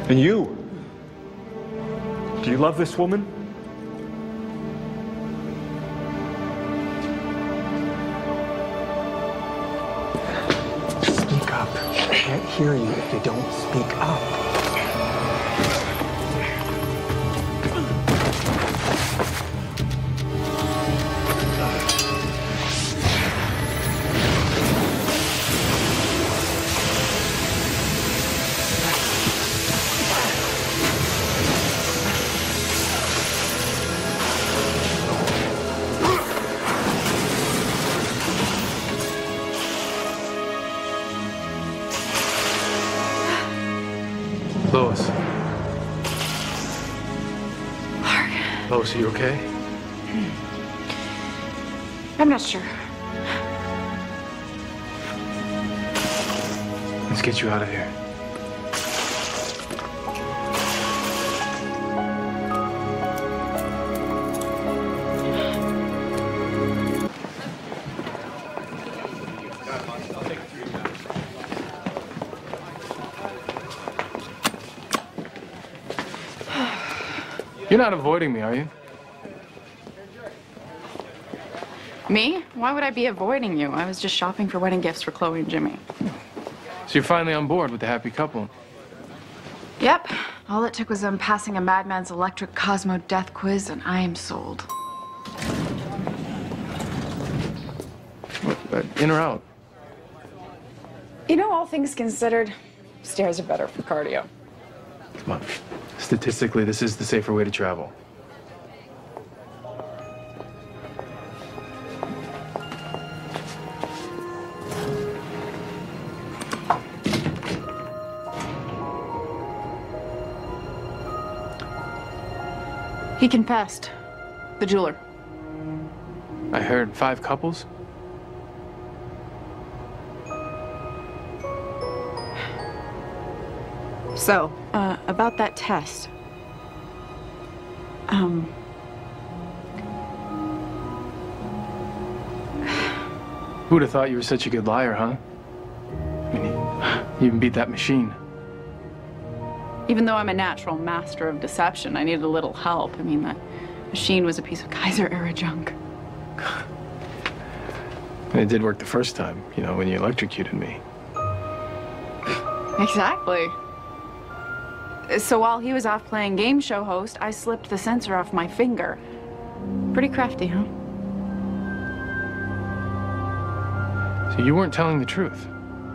And you? Do you love this woman? Speak up. I can't hear you if you don't speak up. Lois. Mark. Lois, are you okay? I'm not sure. Let's get you out of here. You're not avoiding me, are you? Me? Why would I be avoiding you? I was just shopping for wedding gifts for Chloe and Jimmy. So you're finally on board with the happy couple? Yep. All it took was them passing a madman's electric Cosmo death quiz, and I am sold. What, in or out? You know, all things considered, stairs are better for cardio. Come on. Statistically, this is the safer way to travel. He confessed. The jeweler. I heard 5 couples? So, about that test. Who'd have thought you were such a good liar, huh? I mean, you even beat that machine. Even though I'm a natural master of deception, I needed a little help. I mean, that machine was a piece of Kaiser-era junk. And it did work the first time, you know, when you electrocuted me. Exactly. So while he was off playing game show host, I slipped the sensor off my finger. Pretty crafty, huh? So you weren't telling the truth.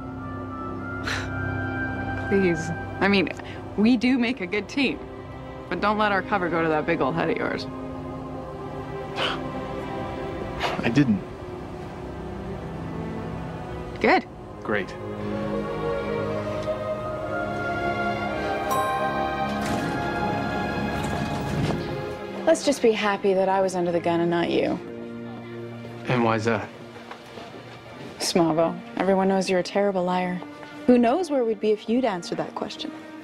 Please. I mean, we do make a good team. But don't let our cover go to that big old head of yours. I didn't. Good. Great. Let's just be happy that I was under the gun and not you. And why's that? Smavo, everyone knows you're a terrible liar. Who knows where we'd be if you'd answered that question?